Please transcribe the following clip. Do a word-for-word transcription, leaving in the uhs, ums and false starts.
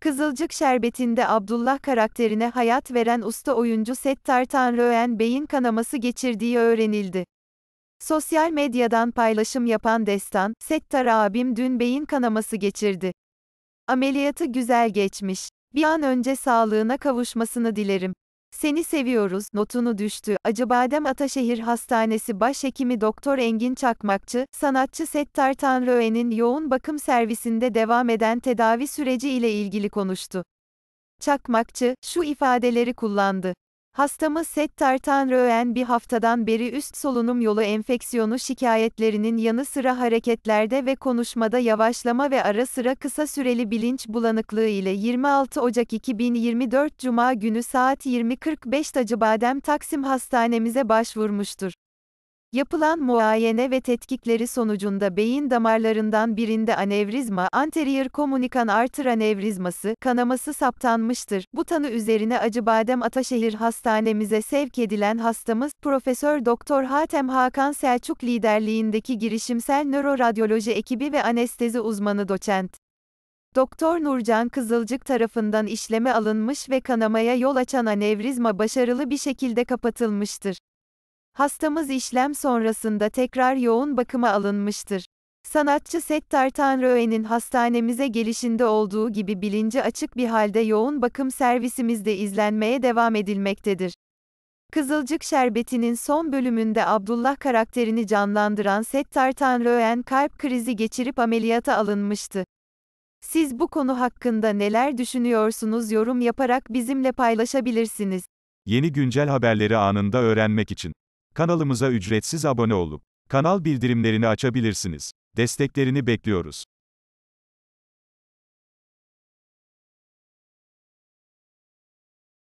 Kızılcık Şerbeti'nde Abdullah karakterine hayat veren usta oyuncu Settar Tanrıören beyin kanaması geçirdiği öğrenildi. Sosyal medyadan paylaşım yapan Destan, "Settar abim dün beyin kanaması geçirdi. Ameliyatı güzel geçmiş. Bir an önce sağlığına kavuşmasını dilerim. Seni seviyoruz" notunu düştü. Acıbadem Ataşehir Hastanesi Başhekimi Doktor Engin Çakmakçı, sanatçı Settar Tanrıören'in yoğun bakım servisinde devam eden tedavi süreci ile ilgili konuştu. Çakmakçı, şu ifadeleri kullandı. "Hastamız Settar Tanrıören bir haftadan beri üst solunum yolu enfeksiyonu şikayetlerinin yanı sıra hareketlerde ve konuşmada yavaşlama ve ara sıra kısa süreli bilinç bulanıklığı ile yirmi altı Ocak iki bin yirmi dört Cuma günü saat yirmi kırk beşte Acıbadem Taksim Hastanemize başvurmuştur. Yapılan muayene ve tetkikleri sonucunda beyin damarlarından birinde anevrizma, anterior communicant arter anevrizması, kanaması saptanmıştır. Bu tanı üzerine Acıbadem Ataşehir Hastanemize sevk edilen hastamız, Profesör Doktor Hatem Hakan Selçuk liderliğindeki girişimsel nöroradyoloji ekibi ve anestezi uzmanı doçent Doktor Nurcan Kızılcık tarafından işleme alınmış ve kanamaya yol açan anevrizma başarılı bir şekilde kapatılmıştır. Hastamız işlem sonrasında tekrar yoğun bakıma alınmıştır. Sanatçı Settar Tanrıören'in hastanemize gelişinde olduğu gibi bilinci açık bir halde yoğun bakım servisimizde izlenmeye devam edilmektedir. Kızılcık Şerbeti'nin son bölümünde Abdullah karakterini canlandıran Settar Tanrıören kalp krizi geçirip ameliyata alınmıştı. Siz bu konu hakkında neler düşünüyorsunuz? Yorum yaparak bizimle paylaşabilirsiniz. Yeni güncel haberleri anında öğrenmek için kanalımıza ücretsiz abone olup kanal bildirimlerini açabilirsiniz. Desteklerini bekliyoruz.